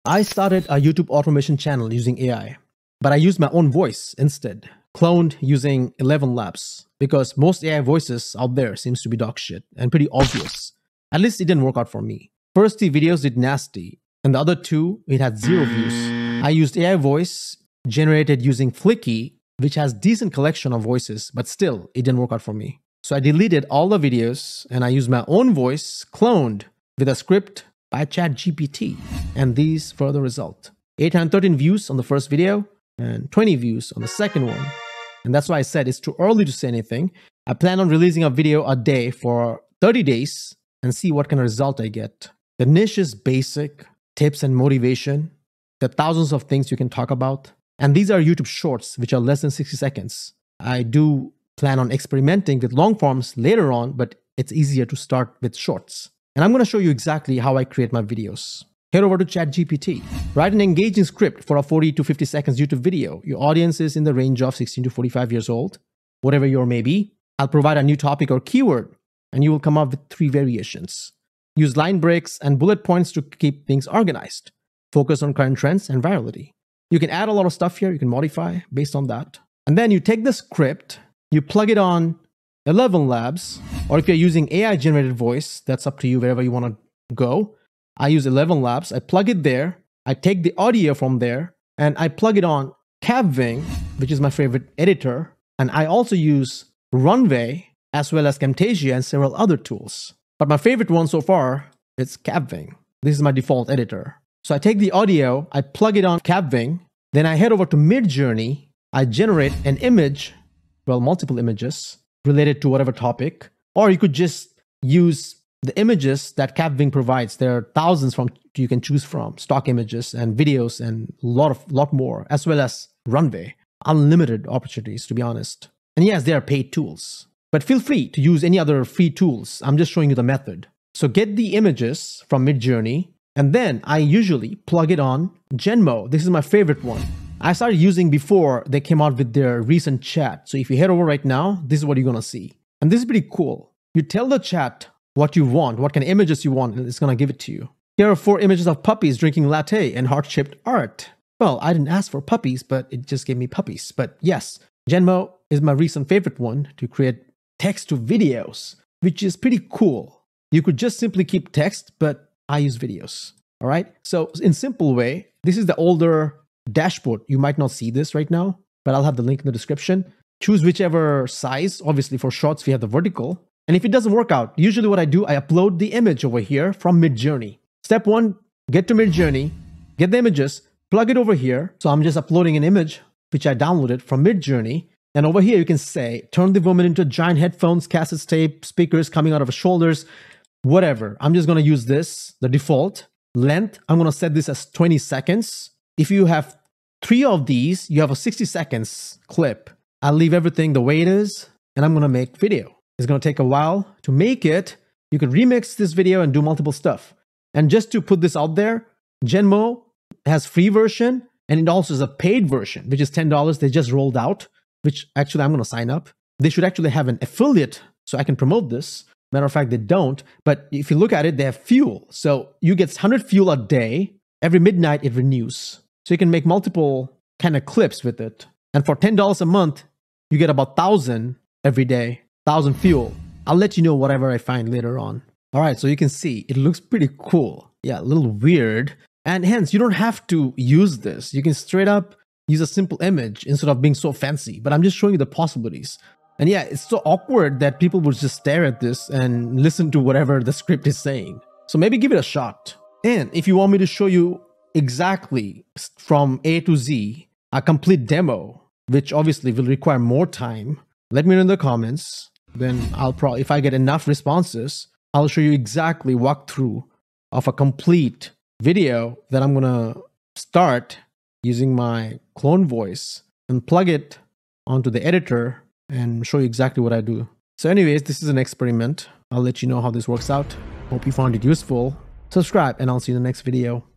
I started a YouTube automation channel using AI, but I used my own voice instead, cloned using 11 Labs, because most AI voices out there seems to be dog shit and pretty obvious. At least it didn't work out for me. First 3 videos did nasty, and the other 2, it had 0 views. I used AI voice generated using Flicky, which has decent collection of voices, but still, it didn't work out for me. So I deleted all the videos and I used my own voice cloned with a script by ChatGPT, and these were the result. 813 views on the first video and 20 views on the second one. And that's why I said it's too early to say anything. I plan on releasing a video a day for 30 days and see what kind of result I get. The niche is basic, tips and motivation, the thousands of things you can talk about. And these are YouTube shorts, which are less than 60 seconds. I do plan on experimenting with long forms later on, but it's easier to start with shorts. And I'm going to show you exactly how I create my videos. Head over to ChatGPT. Write an engaging script for a 40 to 50 seconds YouTube video. Your audience is in the range of 16 to 45 years old, whatever your may be. I'll provide a new topic or keyword, and you will come up with 3 variations. Use line breaks and bullet points to keep things organized. Focus on current trends and virality. You can add a lot of stuff here. You can modify based on that. And then you take the script, you plug it on 11 Labs, or if you're using AI generated voice, that's up to you wherever you want to go. I use 11 Labs, I plug it there, I take the audio from there, and I plug it on Capwing, which is my favorite editor, and I also use Runway, as well as Camtasia and several other tools. But my favorite one so far is Capwing. This is my default editor. So I take the audio, I plug it on Capwing, then I head over to Midjourney, I generate an image, well, multiple images, related to whatever topic, or you could just use the images that Capwing provides. There are thousands you can choose from, stock images and videos and a lot more, as well as Runway. Unlimited opportunities, to be honest. And yes, they are paid tools, but feel free to use any other free tools. I'm just showing you the method. So get the images from Midjourney, and then I usually plug it on Genmo. This is my favorite one. I started using before they came out with their recent chat. So if you head over right now, this is what you're going to see. And this is pretty cool. You tell the chat what you want, what kind of images you want, and it's going to give it to you. Here are 4 images of puppies drinking latte and heart-shaped art. Well, I didn't ask for puppies, but it just gave me puppies. But yes, Genmo is my recent favorite one to create text to videos, which is pretty cool. You could just simply keep text, but I use videos. All right. So in simple way, this is the older dashboard. You might not see this right now, but I'll have the link in the description. Choose whichever size. Obviously for shorts, we have the vertical. And if it doesn't work out, usually what I do, I upload the image over here from Midjourney. Step 1, get to Midjourney, get the images, plug it over here. So I'm just uploading an image, which I downloaded from Midjourney. And over here, you can say, turn the woman into giant headphones, cassette tape, speakers coming out of her shoulders, whatever. I'm just going to use this, the default length. I'm going to set this as 20 seconds. If you have 3 of these, you have a 60 seconds clip. I'll leave everything the way it is, and I'm going to make video. It's going to take a while to make it. You can remix this video and do multiple stuff. And just to put this out there, Genmo has free version, and it also has a paid version, which is $10. They just rolled out, which actually I'm going to sign up. They should actually have an affiliate so I can promote this. Matter of fact, they don't. But if you look at it, they have fuel. So you get 100 fuel a day. Every midnight, it renews. So you can make multiple kind of clips with it. And for $10 a month, you get about 1,000 every day, 1,000 fuel. I'll let you know whatever I find later on. All right, so you can see it looks pretty cool. Yeah, a little weird. And hence, you don't have to use this. You can straight up use a simple image instead of being so fancy. But I'm just showing you the possibilities. And yeah, it's so awkward that people would just stare at this and listen to whatever the script is saying. So maybe give it a shot. And if you want me to show you exactly from A to Z, a complete demo, which obviously will require more time, let me know in the comments. Then I'll probably, if I get enough responses, I'll show you exactly walkthrough of a complete video that I'm gonna start using my clone voice and plug it onto the editor and show you exactly what I do. So anyways, this is an experiment. I'll let you know how this works out. Hope you found it useful. Subscribe and I'll see you in the next video.